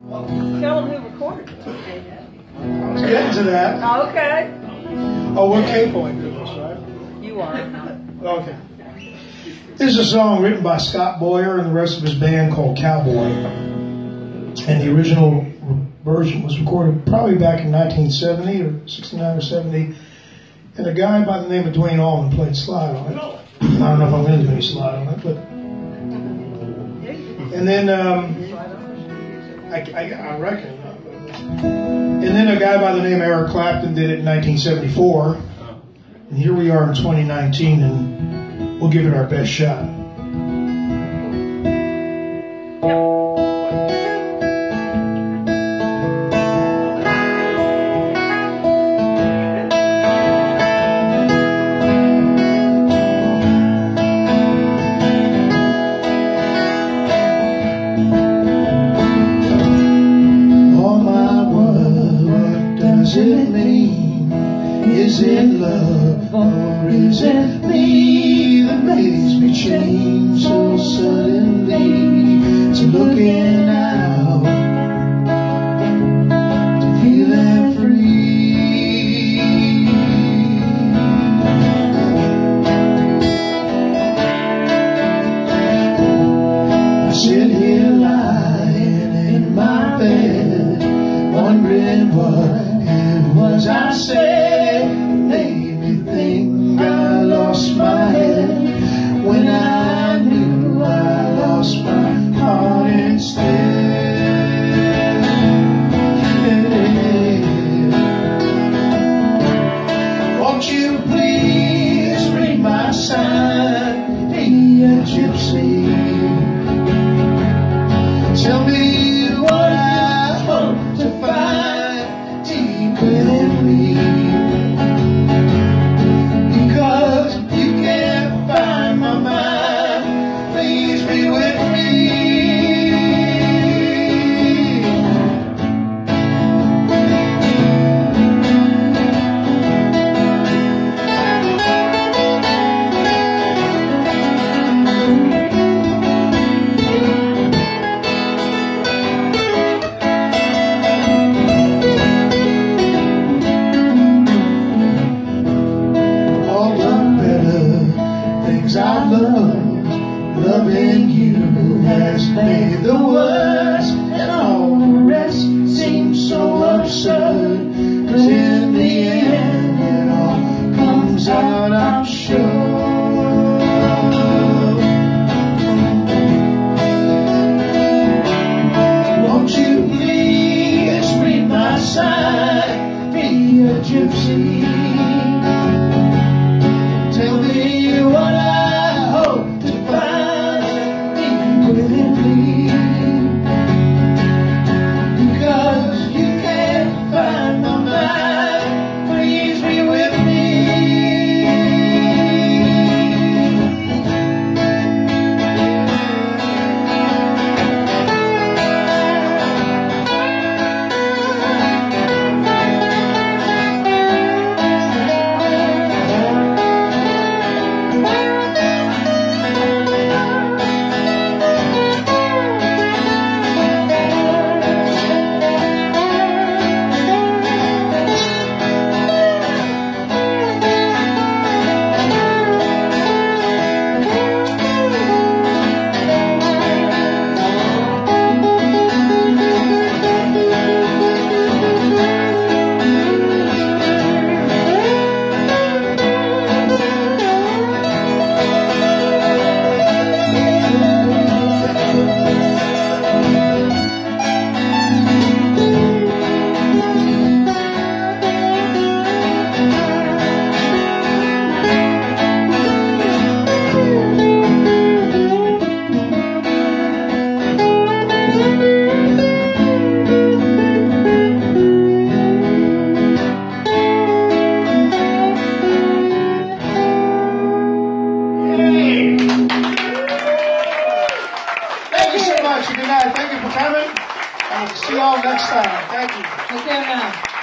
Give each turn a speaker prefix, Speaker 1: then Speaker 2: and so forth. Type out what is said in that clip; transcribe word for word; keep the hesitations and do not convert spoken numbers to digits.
Speaker 1: Tell them who recorded it.
Speaker 2: I was getting to that.
Speaker 1: Okay.
Speaker 2: Oh, we're capoing for this, right?
Speaker 1: You are.
Speaker 2: Okay. This is a song written by Scott Boyer and the rest of his band called Cowboy. And the original version was recorded probably back in nineteen seventy or sixty-nine or seventy. And a guy by the name of Dwayne Allman played slide on it. I don't know if I'm going to do any slide on it, but... And then, um, I, I, I reckon. And then a guy by the name of Eric Clapton did it in nineteen seventy-four. And here we are in twenty nineteen, and we'll give it our best shot.
Speaker 3: Does it mean, is it love or is it me that makes me change so suddenly to looking out, to feeling free? I sit here lying in my bed, wondering what was I said, made me think I lost my head when I knew I lost my heart instead. Won't you please read my sign, be a gypsy? Tell me what I hope to find within me, because you can't find my mind. Please be with me. I love, loving you has made the worst, and all the rest seems so absurd, 'cause in the end it all comes out, I'm sure. Won't you please read my sign, be a gypsy? Tell me what I Good night. Thank you for coming. And we'll see you all next time. Thank you.
Speaker 1: Take care now.